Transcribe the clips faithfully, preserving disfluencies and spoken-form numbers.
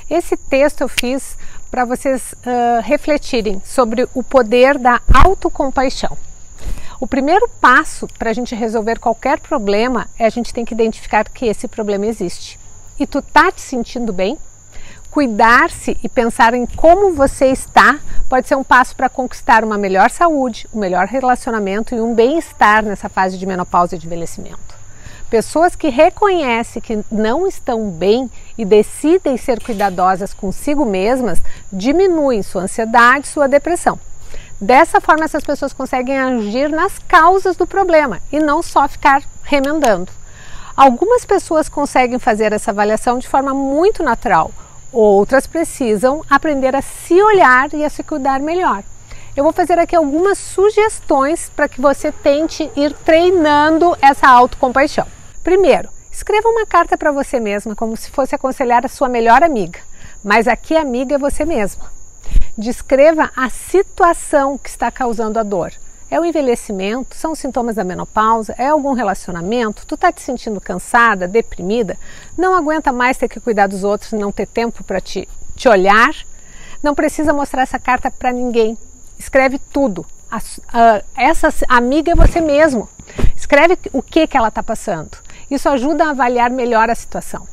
Esse texto eu fiz para vocês uh, refletirem sobre o poder da autocompaixão. O primeiro passo para a gente resolver qualquer problema é a gente tem que identificar que esse problema existe. E tu tá te sentindo bem? Cuidar-se e pensar em como você está pode ser um passo para conquistar uma melhor saúde, um melhor relacionamento e um bem-estar nessa fase de menopausa e de envelhecimento. Pessoas que reconhecem que não estão bem e decidem ser cuidadosas consigo mesmas diminuem sua ansiedade, sua depressão. Dessa forma, essas pessoas conseguem agir nas causas do problema e não só ficar remendando. Algumas pessoas conseguem fazer essa avaliação de forma muito natural, outras precisam aprender a se olhar e a se cuidar melhor. Eu vou fazer aqui algumas sugestões para que você tente ir treinando essa autocompaixão. Primeiro, escreva uma carta para você mesma, como se fosse aconselhar a sua melhor amiga, mas aqui a amiga é você mesma. Descreva a situação que está causando a dor. É o envelhecimento? São os sintomas da menopausa? É algum relacionamento? Tu está te sentindo cansada, deprimida? Não aguenta mais ter que cuidar dos outros e não ter tempo para te, te olhar? Não precisa mostrar essa carta para ninguém. Escreve tudo. A, a, essa amiga é você mesmo. Escreve o que, que ela está passando. Isso ajuda a avaliar melhor a situação.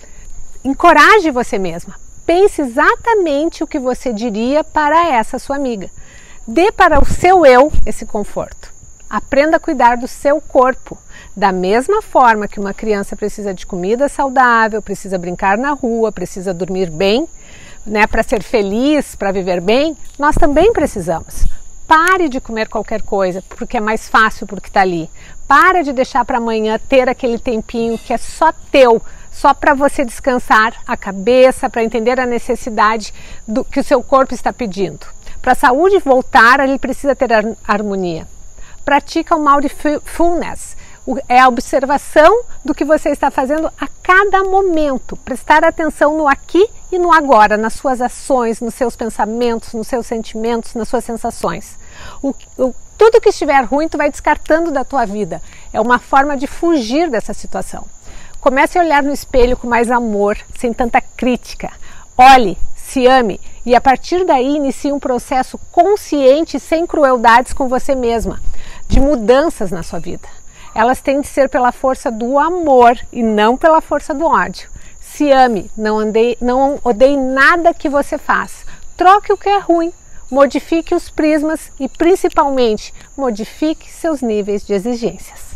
Encoraje você mesma. Pense exatamente o que você diria para essa sua amiga. Dê para o seu eu esse conforto. Aprenda a cuidar do seu corpo. Da mesma forma que uma criança precisa de comida saudável, precisa brincar na rua, precisa dormir bem, né, para ser feliz, para viver bem, nós também precisamos. Pare de comer qualquer coisa, porque é mais fácil porque está ali. Para de deixar para amanhã ter aquele tempinho que é só teu, só para você descansar a cabeça, para entender a necessidade do que o seu corpo está pedindo. Para a saúde voltar, ele precisa ter harmonia. Pratica o mindfulness, é a observação do que você está fazendo a cada momento. Prestar atenção no aqui e no agora, nas suas ações, nos seus pensamentos, nos seus sentimentos, nas suas sensações. O, o, tudo que estiver ruim, tu vai descartando da tua vida. É uma forma de fugir dessa situação. Comece a olhar no espelho com mais amor, sem tanta crítica. Olhe, se ame e a partir daí inicie um processo consciente, sem crueldades com você mesma, de mudanças na sua vida. Elas têm de ser pela força do amor e não pela força do ódio. Se ame, não, ande, não odeie nada que você faz. Troque o que é ruim, modifique os prismas e principalmente modifique seus níveis de exigências.